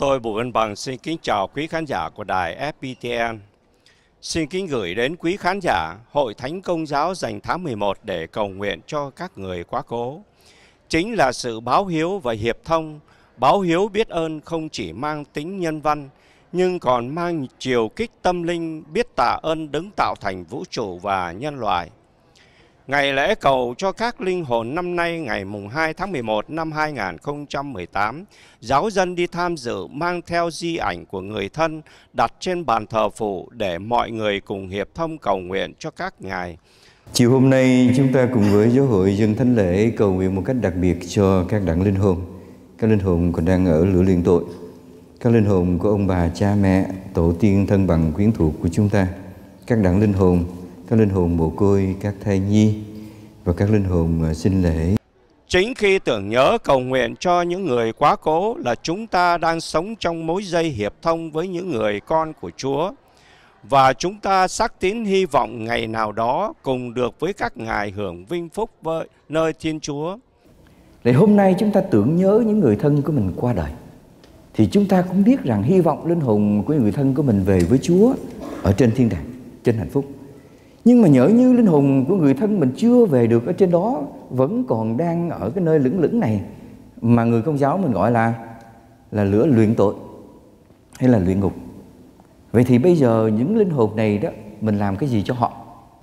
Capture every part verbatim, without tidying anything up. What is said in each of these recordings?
Tôi Bùi Văn Bằng xin kính chào quý khán giả của đài ép pê tê en. Xin kính gửi đến quý khán giả Hội Thánh Công giáo dành tháng mười một để cầu nguyện cho các người quá cố. Chính là sự báo hiếu và hiệp thông. Báo hiếu biết ơn không chỉ mang tính nhân văn, nhưng còn mang chiều kích tâm linh, biết tạ ơn đấng tạo thành vũ trụ và nhân loại. Ngày lễ cầu cho các linh hồn năm nay ngày mùng hai tháng mười một năm hai nghìn không trăm mười tám, giáo dân đi tham dự mang theo di ảnh của người thân đặt trên bàn thờ phụ để mọi người cùng hiệp thông cầu nguyện cho các ngài. Chiều hôm nay chúng ta cùng với giáo hội dân thánh lễ cầu nguyện một cách đặc biệt cho các đặng linh hồn, các linh hồn còn đang ở lửa liên tội, các linh hồn của ông bà, cha mẹ, tổ tiên, thân bằng, quyến thuộc của chúng ta, các đặng linh hồn, các linh hồn mồ côi, các thai nhi và các linh hồn sinh lễ. Chính khi tưởng nhớ cầu nguyện cho những người quá cố là chúng ta đang sống trong mối dây hiệp thông với những người con của Chúa. Và chúng ta xác tín hy vọng ngày nào đó cùng được với các ngài hưởng vinh phúc với nơi Thiên Chúa. Để hôm nay chúng ta tưởng nhớ những người thân của mình qua đời, thì chúng ta cũng biết rằng hy vọng linh hồn của người thân của mình về với Chúa ở trên thiên đàng, trên hạnh phúc. Nhưng mà nhỡ như linh hồn của người thân mình chưa về được ở trên đó, vẫn còn đang ở cái nơi lững lững này mà người Công giáo mình gọi là là lửa luyện tội hay là luyện ngục. Vậy thì bây giờ những linh hồn này đó, mình làm cái gì cho họ?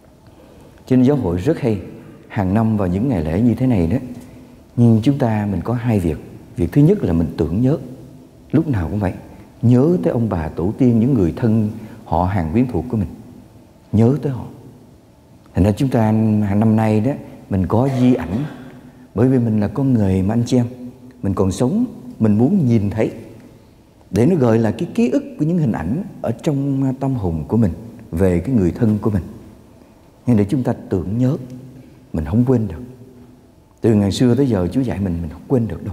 Trên giáo hội rất hay, hàng năm vào những ngày lễ như thế này đó, nhưng chúng ta mình có hai việc. Việc thứ nhất là mình tưởng nhớ, lúc nào cũng vậy, nhớ tới ông bà tổ tiên, những người thân họ hàng quyến thuộc của mình, nhớ tới họ. Thành ra chúng ta hàng năm nay đó, mình có di ảnh, bởi vì mình là con người mà anh chị em, mình còn sống, mình muốn nhìn thấy, để nó gợi là cái ký ức của những hình ảnh ở trong tâm hồn của mình về cái người thân của mình. Nhưng để chúng ta tưởng nhớ, mình không quên được. Từ ngày xưa tới giờ Chúa dạy mình, mình không quên được đâu.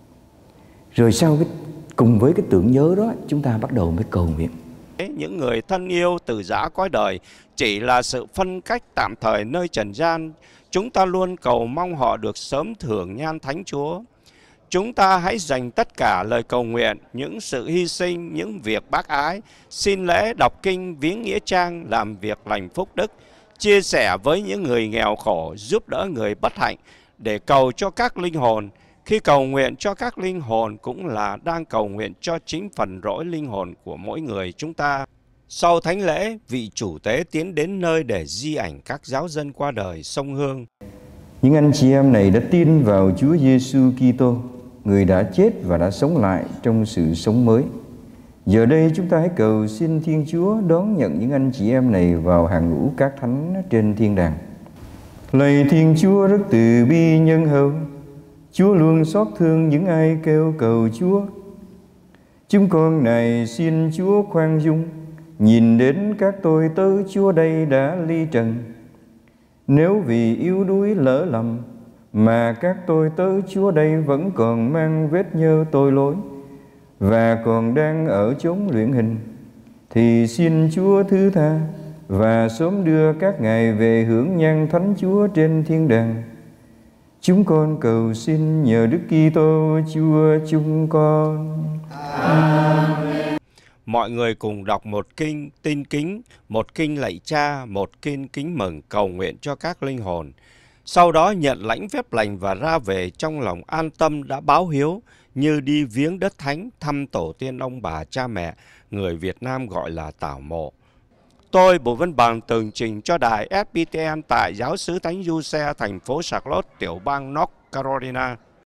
Rồi sau cái cùng với cái tưởng nhớ đó, chúng ta bắt đầu mới cầu nguyện. Những người thân yêu từ giã cõi đời chỉ là sự phân cách tạm thời nơi trần gian. Chúng ta luôn cầu mong họ được sớm thưởng nhan Thánh Chúa. Chúng ta hãy dành tất cả lời cầu nguyện, những sự hy sinh, những việc bác ái, xin lễ, đọc kinh, viếng nghĩa trang, làm việc lành phúc đức, chia sẻ với những người nghèo khổ, giúp đỡ người bất hạnh, để cầu cho các linh hồn. Khi cầu nguyện cho các linh hồn cũng là đang cầu nguyện cho chính phần rỗi linh hồn của mỗi người chúng ta. Sau thánh lễ, vị chủ tế tiến đến nơi để di ảnh các giáo dân qua đời sông Hương. Những anh chị em này đã tin vào Chúa Giêsu Kitô, người đã chết và đã sống lại trong sự sống mới. Giờ đây chúng ta hãy cầu xin Thiên Chúa đón nhận những anh chị em này vào hàng ngũ các thánh trên thiên đàng. Lạy Thiên Chúa rất từ bi nhân hậu, Chúa luôn xót thương những ai kêu cầu Chúa. Chúng con này xin Chúa khoan dung, nhìn đến các tôi tớ Chúa đây đã ly trần. Nếu vì yếu đuối lỡ lầm mà các tôi tớ Chúa đây vẫn còn mang vết nhơ tội lỗi và còn đang ở chốn luyện hình, thì xin Chúa thứ tha và sớm đưa các ngài về hưởng nhan Thánh Chúa trên thiên đàng. Chúng con cầu xin nhờ Đức Kitô Chúa chúng con. Amen. Mọi người cùng đọc một kinh tin kính, một kinh lạy Cha, một kinh kính mừng cầu nguyện cho các linh hồn. Sau đó nhận lãnh phép lành và ra về trong lòng an tâm đã báo hiếu, như đi viếng đất thánh, thăm tổ tiên ông bà cha mẹ, người Việt Nam gọi là tảo mộ. Tôi, Bùi Văn Bằng, tường trình cho đài ép pê tê en tại giáo xứ Thánh Giuse, thành phố Charlotte, tiểu bang North Carolina.